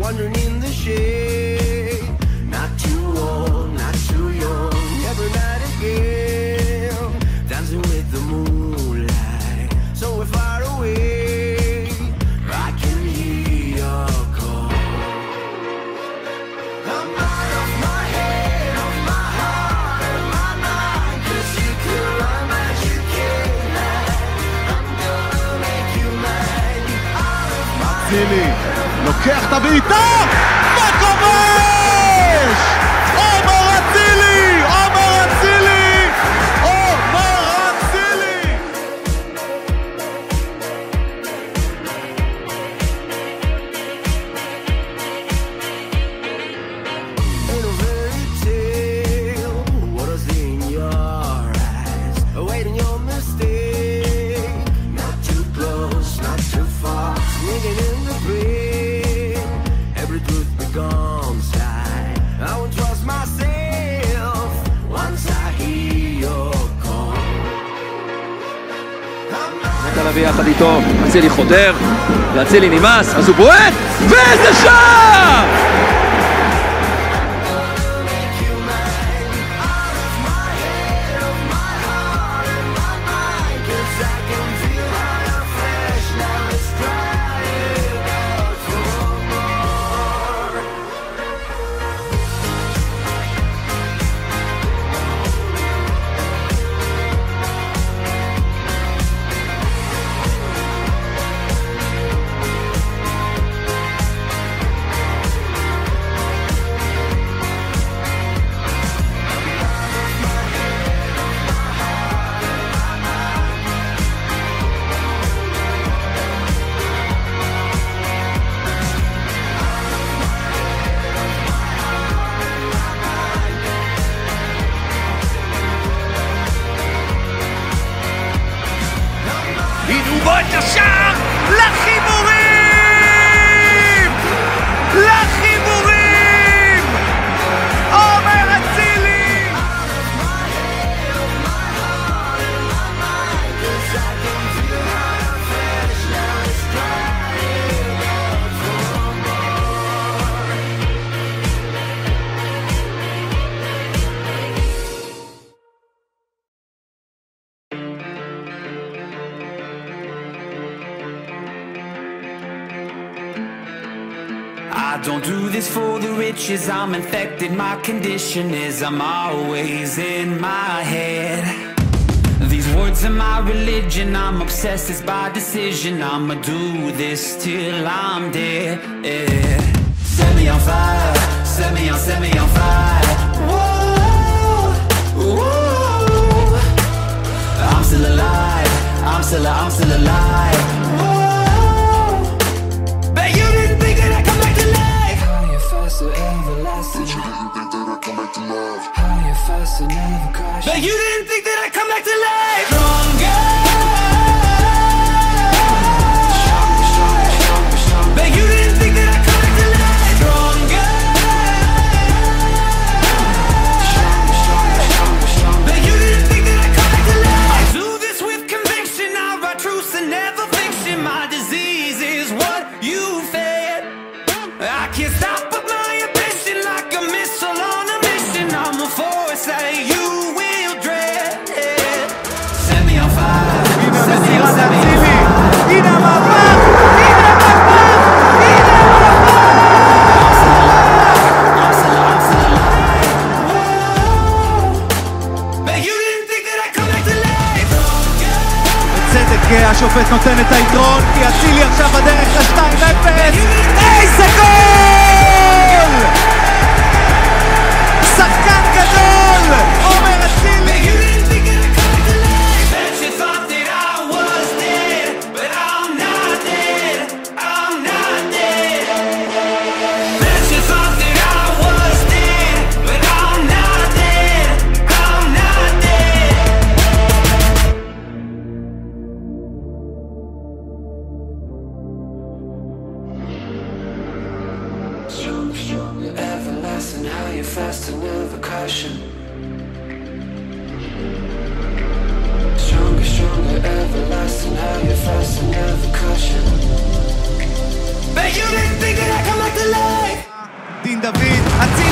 wandering in the shade. Not too old, not too young, every night again, dancing with the moonlight. So we're far away, I can hear your call. I'm out of my head, of my heart, and my mind, 'cause you could run as you can. I'm gonna make you mine. Out of my צילי, לוקח את הבעיטה, וכובש! עומר אצילי! עומר אצילי! עומר אצילי! In a fairy tale, what I see in your eyes, awaiting your mistake. Not too close, not too far, sneaking in the brain. Every truth becomes light. I won't trust myself once I hear your call. I'm not נטע לביא יחד איתו, אצילי חודר, ואצילי נמאס, אז הוא בועט, ואיזה שער! make you mine. Out of my head, of my heart, and my mind, 'cause I can feel how you're fresh. Now it's crying out for more. הנה הוא בועט לשער, לחיבורים! לחיבורים! עומר אצילי! I don't do this for the riches, I'm infected, my condition is I'm always in my head. These words are my religion, I'm obsessed, it's by decision. I'ma do this till I'm dead. Set me on fire, set me on fire. Whoa, whoa. I'm still alive, I'm still alive. Whoa. Bet you didn't think that I'd come back to life. Higher, faster, everlasting. Bet you didn't think that I'd come back to life. Higher, faster, never crash. Bet you didn't think that I'd come back to life. Stronger. Bet you didn't think that I'd come back to life. Stronger. Bet you didn't think that I'd come back to life. I do this with conviction, I write truths and never fiction. My disease is what you fed. I can't stop but my ambition, like a missile on a mission. I'm a force that you will dread. Set me on fire. הנה המסירה לאצילי! הנה המהפך! הנה המהפך! הנה I'm still alive. Bet you didn't think that I'd come back to life. בצדק השופט נותן את היתרון, כי אצילי עכשיו בדרך ל-2-0. איזה גול! שחקן גדול! עומר אצילי! Bet you didn't think that I'd come back to life. Bet you thought that I was dead, but I'm not dead. I'm not dead. Bet you thought that I was dead, but I'm not dead. I'm not dead. Stronger, everlasting, higher, faster, never caution. Stronger, everlasting, higher, faster, never caution. Bet you didn't think that I'd come back to life. דין דוד, אצילי